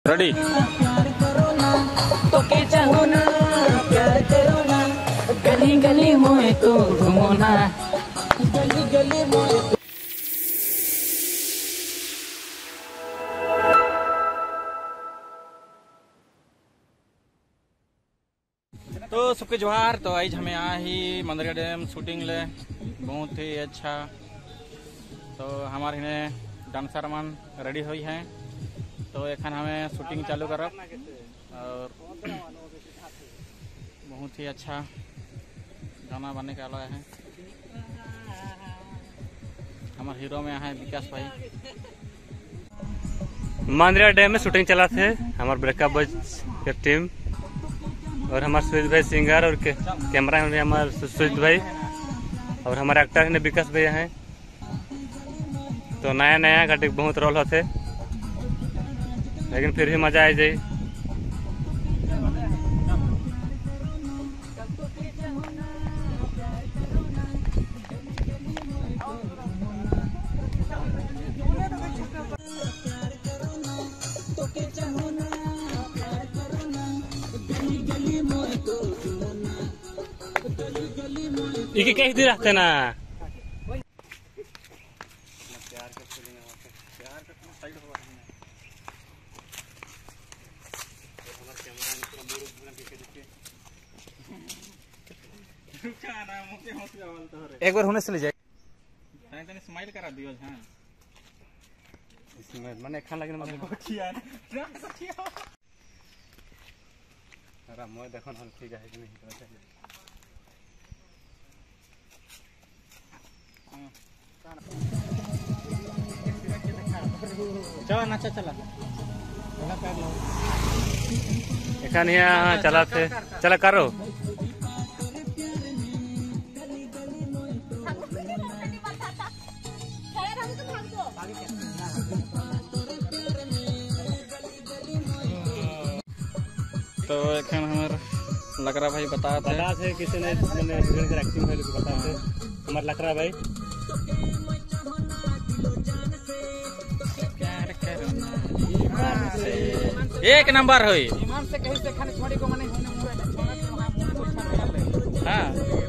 Ready. प्यार करो ना तो के चाहो ना, प्यार करो ना, गली गली मोए तो घूमो ना, गली गली मोए तो। तो सबके जोहार। तो आज हमें आ ही मंदरगढ़ डैम शूटिंग ले बहुत ही अच्छा। तो हमारे इन्हें डांसर मन रेडी हुई हैं। तो एखन हमें शूटिंग चालू करब और बहुत ही अच्छा गाना बनने का वाला है। हमारे हीरो में है विकास भाई। मंदरगढ़ डैम में शूटिंग चला थे हमारे ब्रेकअप बॉयज के टीम और हमारे सुजीत भाई सिंगर और कैमरा में हमारे सुजीत भाई और हमारे एक्टर ने विकास भैया हैं। तो नया नया का बहुत रोल होते लेकिन फिर भी मजा आ जाए। इके कैसे दिन रहते ना एक बार होने से ले जाए स्माइल करा दियो। हाँ मैंने खान लगे मैं देखो हम ठीक है कि नहीं। चला नाचा चला एखन यहाँ चला थे चला करो। तो एखन हमार लकड़ा भाई बता थे किसी ने मैंने एक्टिंग बता थे हमारे लकड़ा भाई। एक नंबर हुई। हाँ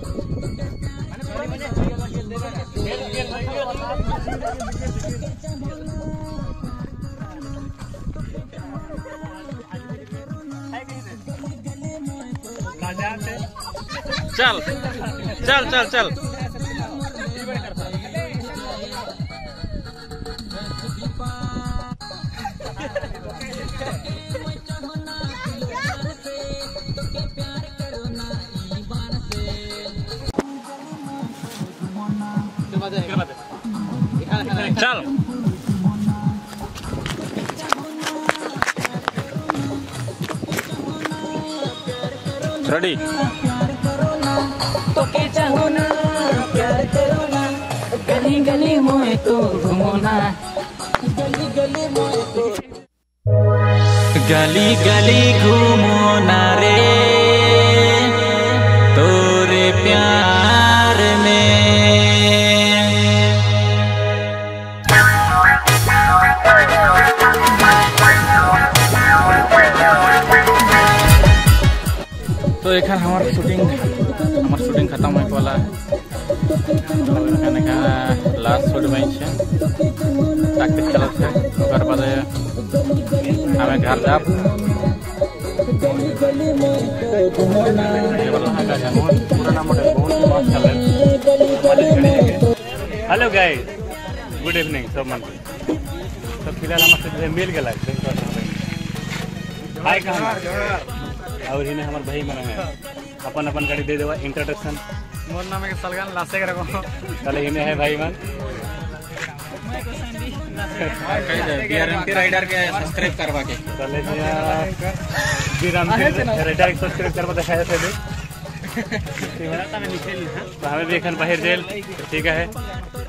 चल चल चल चल चल रेडी। प्यार करो ना तो के चाहो ना, प्यार करो ना, गली गली मोए तो घूमो ना, गली गली मोए तो। गली गली घूमो ना रे तोरे प्यार में। तो एक हमार शूटिंग खत्म होने वाला है। लास्ट शूट में प्रैक्टिस चलत है। ओकर बाद हमें घर जाब। हेलो गाइस गुड इवनिंग सब मन। तो फिलहाल हमारे मिल गया हाय कहाँ और इन्हें हमारे भाई मन है अपन अपन गाड़ी दे देवा इंट्रोडक्शन। मोर नाम है सलगन लासे के रखो। चले इन्हें है भाई मन बीआरएमटी राइडर के सब्सक्राइब करवा के चले राइडर सब्सक्राइब करवा दिखाया थे। हमें भी एखन बाहर जेल ठीक है।